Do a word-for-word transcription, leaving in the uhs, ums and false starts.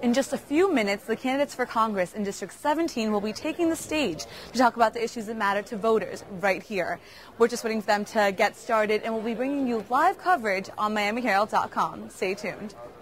In just a few minutes, the candidates for Congress in District seventeen will be taking the stage to talk about the issues that matter to voters right here. We're just waiting for them to get started, and we'll be bringing you live coverage on Miami Herald dot com. Stay tuned.